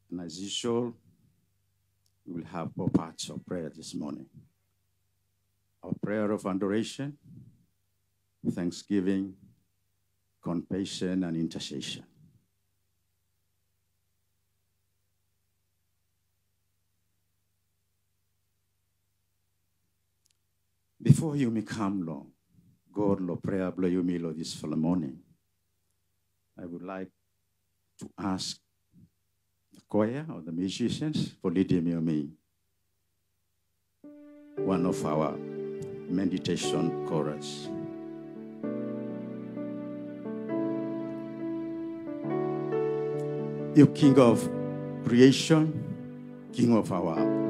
And as usual, we will have 4 parts of prayer this morning. Our prayer of adoration, thanksgiving, confession, and intercession. Before you may come, Lord, God, Lord, prayer, blow you me, Lord, this for the morning. I would like to ask the choir or the musicians for leading me one of our meditation chorus. You King of creation, King of our